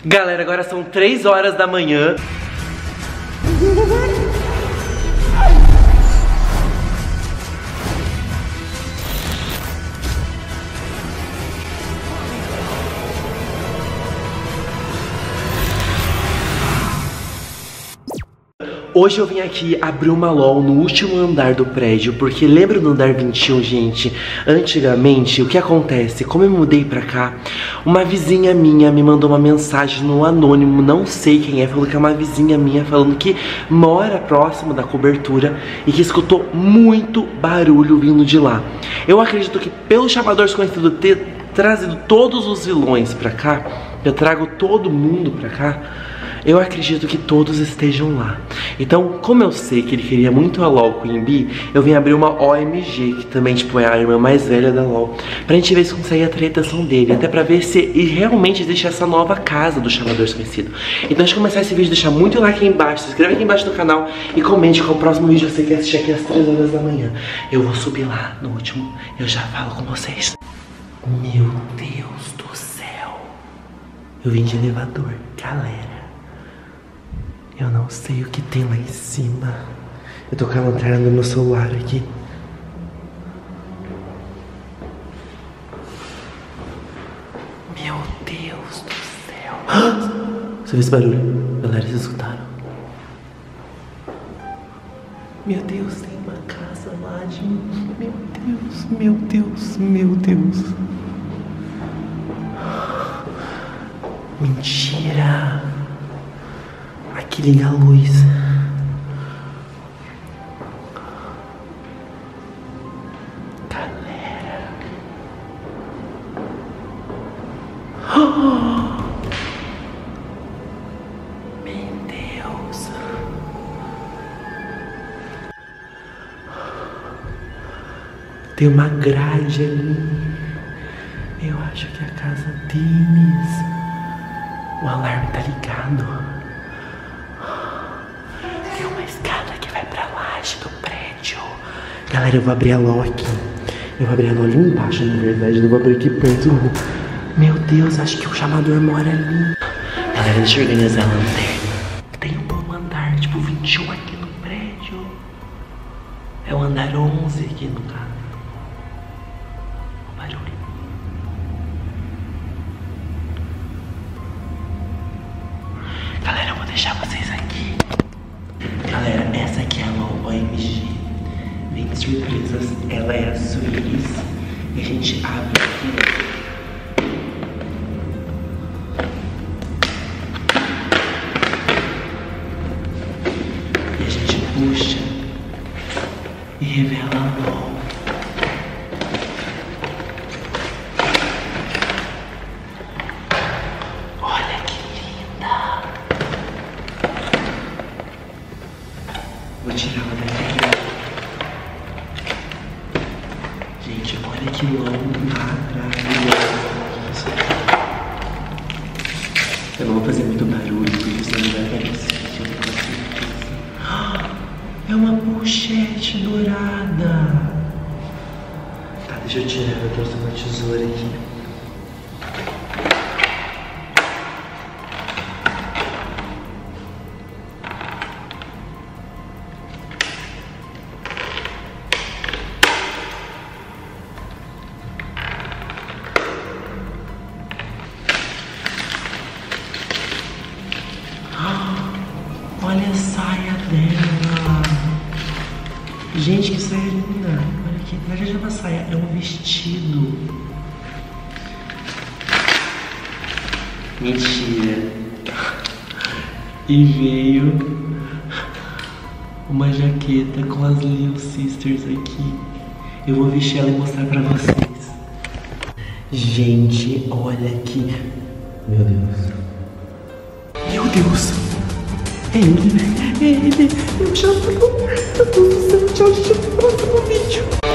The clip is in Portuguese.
Galera, agora são 3 horas da manhã. Hoje eu vim aqui abrir uma LOL no último andar do prédio, porque lembra no andar 21, gente? Antigamente, o que acontece? Como eu mudei pra cá, uma vizinha minha me mandou uma mensagem no anônimo, não sei quem é, falou que é uma vizinha minha, falando que mora próximo da cobertura e que escutou muito barulho vindo de lá. Eu acredito que pelo chamador desconhecido ter trazido todos os vilões pra cá, eu trago todo mundo pra cá, eu acredito que todos estejam lá. Então, como eu sei que ele queria muito a LOL Queen Bee, eu vim abrir uma OMG, que também tipo, é a irmã mais velha da LOL, pra gente ver se consegue atrair a atenção dele, até pra ver se ele realmente existe essa nova casa do chamador desconhecido. Então, antes de começar esse vídeo, deixa muito like aí embaixo, se inscreve aqui embaixo no canal e comente qual o próximo vídeo você quer assistir aqui às 3 horas da manhã. Eu vou subir lá no último, eu já falo com vocês. Meu Deus do céu. Eu vim de elevador, galera. Eu não sei o que tem lá em cima. Eu tô com a lanterna no meu celular aqui. Meu Deus do céu. Você viu esse barulho? Galera, vocês escutaram? Meu Deus, tem uma casa lá de... Meu Deus, meu Deus, meu Deus. Mentira. Aqui liga a luz. Galera. Oh! Meu Deus. Tem uma grade ali. Eu acho que é a casa deles. O alarme tá ligado. Tem uma escada que vai pra laje do prédio. Galera, eu vou abrir a LOL aqui. Eu vou abrir a LOL ali embaixo, na verdade. Não vou abrir aqui perto, não. Meu Deus, acho que o chamador mora ali. Galera, deixa eu organizar a lanterna. Tem um andar, tipo 21 aqui no prédio. É o andar 11 aqui no caso. O barulho. Galera, eu vou deixar vocês aqui. Galera, essa aqui é a LOL OMG. Vem de surpresas, ela é a Suíris. E a gente abre aqui. E a gente puxa e revela a LOL. Olha que linda. Vou tirar ela daqui. Gente, olha que LOL maravilhoso. Eu não vou fazer muito barulho, porque senão vai aparecer. É uma pochete dourada. Tá, deixa eu tirar. Eu trouxe uma tesoura aqui. Olha a saia dela. Gente, que saia linda. Olha aqui, na verdade é uma saia, é um vestido. Mentira. E veio uma jaqueta com as Little Sisters aqui. Eu vou vestir ela e mostrar pra vocês. Gente, olha aqui. Meu Deus. Meu Deus. É ele, é ele. Eu já tô. Meu Deus do céu, tchau, gente, até o próximo vídeo.